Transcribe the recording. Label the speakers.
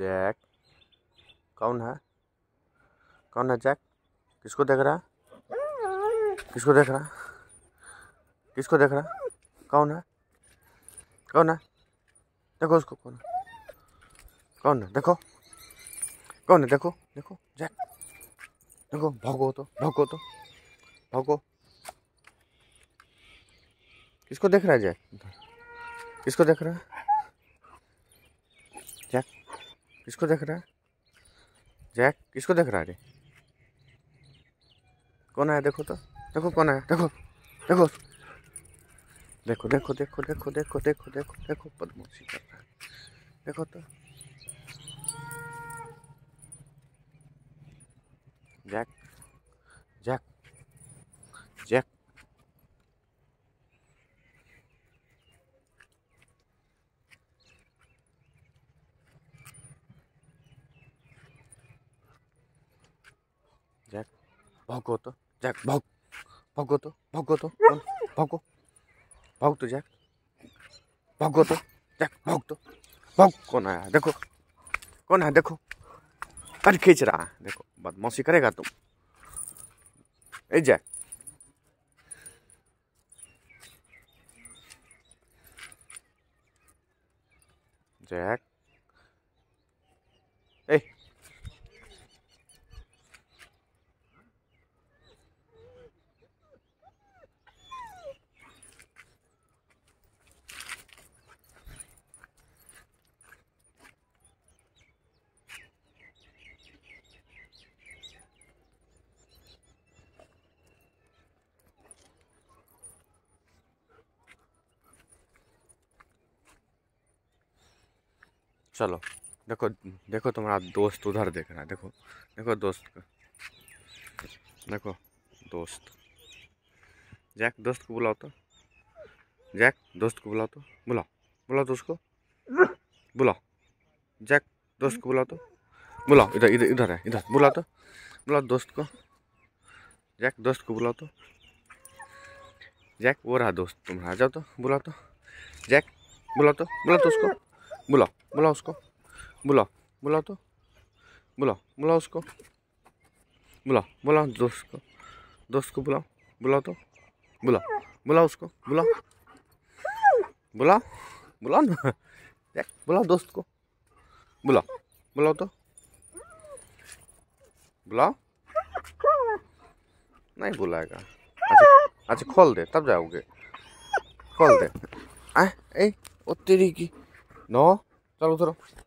Speaker 1: Jack कौन है? कौन है जैक? किसको देख रहा है? किसको देख रहा है? किसको देख रहा है? कौन है? कौन है? देखो उसको, कौन है? कौन है? देखो कौन है? देखो देखो जैक, देखो भौंको तो, भौंको तो, भौंको। किसको देख रहा है जैक? किसको देख रहा है जैक? किसको देख रहा है जैक? किसको देख रहा है रे? कौन है? देखो तो, देखो कौन है? देखो देखो देखो देखो देखो देखो देखो देखो देखो देखो बदमाशी कर रहा है, देखो तो जैक, जैक, जैक। जैक भौंको तो, जैक भौंक, भौंको तो, भौंको तो, भौंको, भौंक तो जैक, भौंको तो जैक, भौंक तो, भौंक। कौन आया? देखो कौन है? देखो, अरे खींच रहा है, देखो बदमाशी करेगा तुम। ए जैक, जैक, ए चलो देखो, देखो तुम्हारा दोस्त उधर देख रहा है, देखो देखो दोस्त को, देखो दोस्त। जैक दोस्त को बुलाओ तो, जैक दोस्त को बुलाओ तो, बुलाओ, बुलाओ दोस्त को, बुलाओ जैक दोस्त को बुलाओ तो, बुलाओ, इधर इधर इधर है, इधर बुलाओ तो, बुलाओ दोस्त को, जैक दोस्त को बुलाओ तो, जैक वो रहा दोस्त तुम्हारा, आ जाओ तो, बुलाओ तो जैक, बुलाओ तो, बुलाओ तो उसको, बुलाओ, बुलाओ उसको, बुलाओ, बुलाओ तो, बुलाओ, बुलाओ उसको, बुलाओ, बुलाओ दोस्त को, दोस्त को बुलाओ, बुलाओ तो, बुलाओ, बुलाओ उसको, बुलाओ, बुलाओ, बुलाओ ना जैक, बुलाओ दोस्त को, बुलाओ, बुलाओ तो, बुलाओ। नहीं बुलाएगा। अच्छा अच्छा, खोल दे तब जाओगे, खोल दे। ए ओ तेरी की नो, चलो उधर।